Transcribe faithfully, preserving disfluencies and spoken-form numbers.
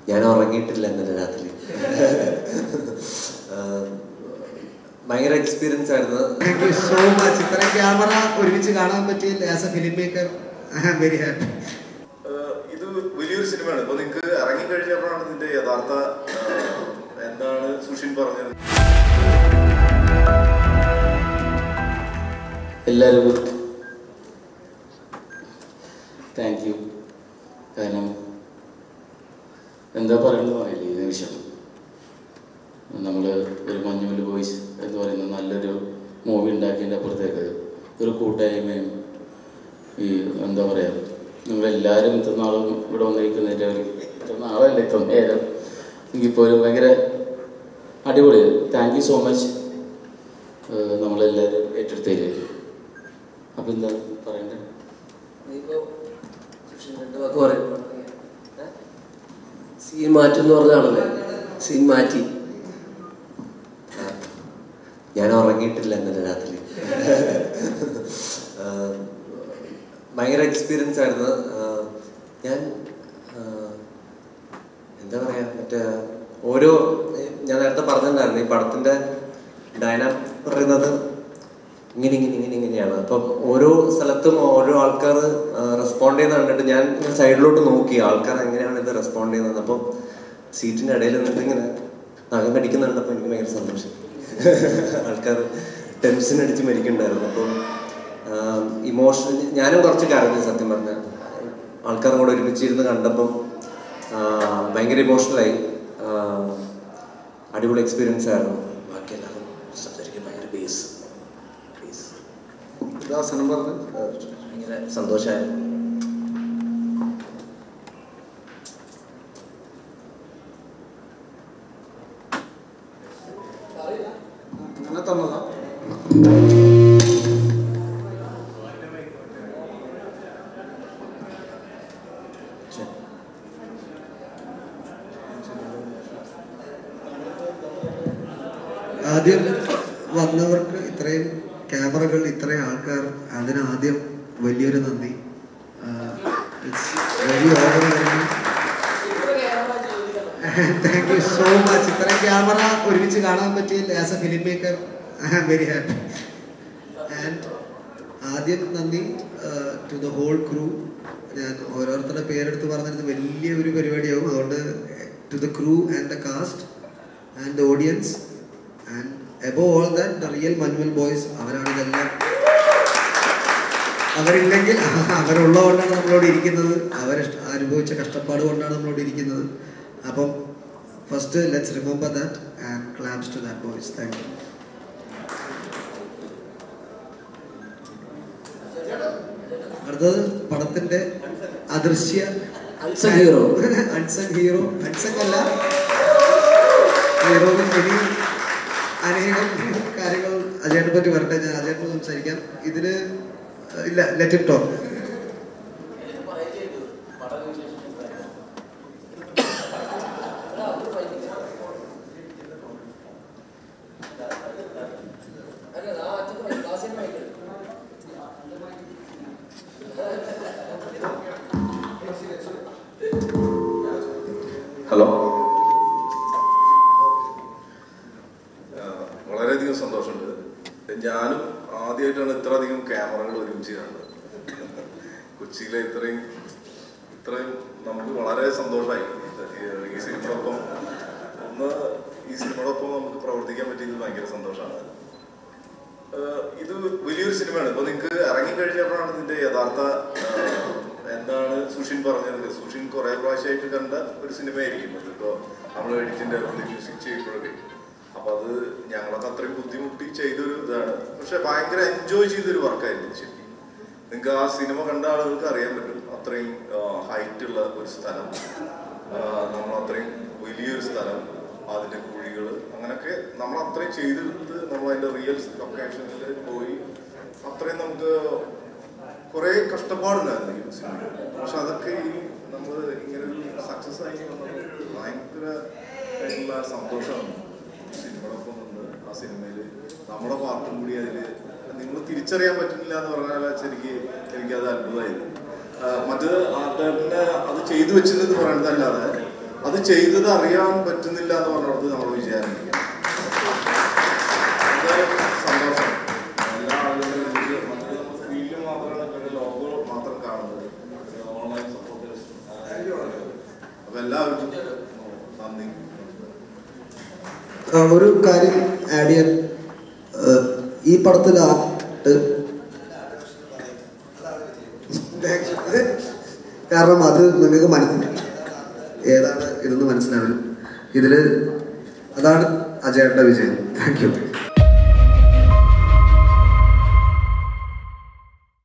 ഞാൻ ഉറങ്ങിയിട്ടില്ല ഇന്നലെ രാത്രി. ഭയങ്കര എക്സ്പീരിയൻസ് ആയിരുന്നു. Thank you so much. ഇത്ര ക്യാമറ ഒരുമിച്ച് കാണാൻ പറ്റിയില്ല. As a film maker I am very happy. ഇത് വലിയൊരു സിനിമയാണ്. ഇപ്പോൾ നിങ്ങൾക്ക് ഇറങ്ങിക്കഴിഞ്ഞപ്പോഴാണ് ഇതിൻ്റെ യഥാർത്ഥ എന്താണ് സുഷിൻ പറഞ്ഞത്. എല്ലാവരും താങ്ക് യു. കാരണം എന്താ പറയുന്നത് അറിയില്ല. ഈ നിമിഷം നമ്മൾ ഒരു മഞ്ഞുമൽ ബോയ്സ് എന്ന് പറയുന്ന നല്ലൊരു മൂവി ഉണ്ടാക്കിയതിൻ്റെ അപ്പുറത്തേക്ക് ഒരു കൂട്ടായ്മയും ഈ എന്താ പറയുക, നിങ്ങളെല്ലാവരും ഇത്ര നാളും ഇവിടെ വന്നിരിക്കുന്നതിൻ്റെ ഇത്ര നാളല്ല ഇത്ര നേരം എനിക്കിപ്പോഴും ഭയങ്കര അടിപൊളി. Thank you so much. നമ്മളെല്ലാവരും ഏറ്റെടുത്തേര്. അപ്പം എന്താ പറയണ്ടേ? സീൻ മാറ്റെന്ന് പറഞ്ഞാണല്ലേ? സീൻ മാറ്റി. ഞാൻ ഉറങ്ങിയിട്ടില്ല ഇന്നലെ രാത്രി. ഭയങ്കര എക്സ്പീരിയൻസ് ആയിരുന്നു. ഞാൻ എന്താ പറയുക, മറ്റേ ഓരോ ഞാൻ നേരത്തെ പറഞ്ഞിട്ടുണ്ടായിരുന്നു ഈ പടത്തിൻ്റെ ഡയനാമിക് പറയുന്നത് ഇങ്ങനെ ഇങ്ങനെ ഇങ്ങനെ ഇങ്ങനെയാണ്. അപ്പം ഓരോ സ്ഥലത്തും ഓരോ ആൾക്കാർ റെസ്പോണ്ട് ചെയ്യുന്ന കണ്ടിട്ട് ഞാൻ സൈഡിലോട്ട് നോക്കി ആൾക്കാർ എങ്ങനെയാണ് ഇത് റെസ്പോണ്ട് ചെയ്യുന്നത്. അപ്പം സീറ്റിൻ്റെ ഇടയിൽ നിന്നിട്ട് ഇങ്ങനെ നഖം കടിക്കുന്നുണ്ടപ്പോൾ എനിക്ക് ഭയങ്കര സന്തോഷം. ആൾക്കാർ ടെൻഷൻ അടിച്ച് മരിക്കുന്നുണ്ടായിരുന്നു. അപ്പം ഇമോഷൻ ഞാനും കുറച്ച് കരഞ്ഞു സത്യം പറഞ്ഞാൽ. ആൾക്കാരും കൂടെ ഒരുമിച്ചിരുന്ന് കണ്ടപ്പം ഭയങ്കര ഇമോഷണലായി. അടിപൊളി എക്സ്പീരിയൻസ് ആയിരുന്നു. ബാക്കി എല്ലാവരും സംസാരിക്കാൻ ഭയങ്കര ബേസ് ഭയങ്കര സന്തോഷമായിരുന്നു. ആദ്യം വന്നവർക്ക് ഇത്രയും ക്യാമറകൾ, ഇത്രയും ആൾക്കാർ, അതിനാദ്യം വലിയൊരു നന്ദി. It's very overwhelming. Thank you so much. ഇത്രയും ക്യാമറ ഒരുമിച്ച് കാണാൻ പറ്റിയില്ല. As a film maker I am very happy. And ആദ്യം നന്ദി ടു ദ ഹോൾ ക്രൂ. ഞാൻ ഓരോരുത്തരുടെ പേരെടുത്ത് പറഞ്ഞിരുന്നത് വലിയ ഒരു പരിപാടിയാവും. അതുകൊണ്ട് to the crew and the cast and the audience and above all that the real Manjumal boys. അവരാണ് ഇതെല്ലാം. അവരില്ലെങ്കിൽ അവരുള്ളതുകൊണ്ടാണ് നമ്മളോട് ഇരിക്കുന്നത്. അവർ അനുഭവിച്ച കഷ്ടപ്പാട് കൊണ്ടാണ് നമ്മളോട് ഇരിക്കുന്നത്. അപ്പം first let's remember that and claps to that boys. Thank you. അടുത്തത് പടത്തിന്റെ അദൃശ്യ unsung hero. Unsung hero unsung അല്ല ഹീറോ. ഇനി അനേകം കാര്യങ്ങൾ അജയനെ പറ്റി വരട്ടെ. ഞാൻ അജയനോട് സംസാരിക്കാം. ഇതില് ഇല്ല, ലെറ്റ് ഇറ്റ് ടോക്ക്. ഹലോ, വളരെയധികം സന്തോഷമുണ്ട്. ഞാനും ആദ്യമായിട്ടാണ് ഇത്ര അധികം ക്യാമറകൾ ഒരുമിച്ച് കാണുന്നത്. കൊച്ചിയിലെ ഇത്രയും ഇത്രയും നമുക്ക് വളരെ സന്തോഷമായി. ഈ സിനിമയോടൊപ്പം ഒന്ന് ഈ സിനിമയോടൊപ്പം നമുക്ക് പ്രവർത്തിക്കാൻ പറ്റിയത് ഭയങ്കര സന്തോഷമാണ്. ഇത് വലിയൊരു സിനിമയാണ്. ഇപ്പോൾ നിങ്ങൾക്ക് ഇറങ്ങിക്കഴിഞ്ഞപ്പോഴാണ് ഇതിൻ്റെ യഥാർത്ഥ എന്താണ് സുഷിൻ പറഞ്ഞത്. സുഷിൻ കുറേ പ്രാവശ്യമായിട്ട് കണ്ട ഒരു സിനിമയായിരിക്കും അത്. ഇപ്പോൾ നമ്മൾ എഡിറ്റിൻ്റെ മ്യൂസിക് ചെയ്യുമ്പോഴൊക്കെ അപ്പം അത് ഞങ്ങളൊക്കെ അത്രയും ബുദ്ധിമുട്ടി ചെയ്തൊരു ഇതാണ്. പക്ഷെ ഭയങ്കര എൻജോയ് ചെയ്തൊരു വർക്കായിരുന്നു ശരിക്കും. നിങ്ങൾക്ക് ആ സിനിമ കണ്ട ആളുകൾക്ക് അറിയാൻ പറ്റും. അത്രയും ഹൈറ്റുള്ള ഒരു സ്ഥലം, നമ്മൾ അത്രയും വലിയൊരു സ്ഥലം, അതിൻ്റെ കുഴികൾ, അങ്ങനെയൊക്കെ നമ്മൾ അത്രയും ചെയ്തെടുത്ത് നമ്മൾ അതിൻ്റെ റിയൽ ലൊക്കേഷനിൽ പോയി അത്രയും നമുക്ക് കുറേ കഷ്ടപ്പാടുണ്ടായിരുന്നു ഈ സിനിമ. പക്ഷെ അതൊക്കെ ഈ നമ്മൾ ഇങ്ങനെ ഒരു സക്സസ് ആയി വന്നത് ഭയങ്കര ആയിട്ടുള്ള സന്തോഷമാണ്. സിനിമയോടൊപ്പം നിന്ന് ആ സിനിമയിൽ നമ്മുടെ പാർട്ടും കൂടി അതിൽ നിങ്ങൾ തിരിച്ചറിയാൻ പറ്റുന്നില്ല എന്ന് പറഞ്ഞാൽ ശരിക്ക് എനിക്കത് അത്ഭുതമായിരുന്നു. മറ്റേത് ആർട്ടിനെ അത് ചെയ്തു വെച്ചതെന്ന് പറയുന്നതല്ലാതെ അത് ചെയ്തത് അറിയാൻ പറ്റുന്നില്ല എന്ന് പറഞ്ഞിടത്ത് നമ്മൾ വിചാരിക്കുക. സന്തോഷം. എല്ലാ ആളുകളും സ്ക്രീനിൽ മാത്രമാണ് ലോഗോ മാത്രം കാണുന്നത്. Online supporters. അപ്പൊ എല്ലാവർക്കും നന്ദി. ഒരു കാര്യം ആഡ് ചെയ്യാൻ, ഈ പടത്തിൽ ആർട്ട് കാരണം അത് നിങ്ങൾക്ക് മനസ്സിലായി ഏതാണ് ഇതെന്ന് മനസ്സിലാവില്ല. ഇതില് അതാണ് അജയേട്ടൻ്റെ വിജയം. Thank U.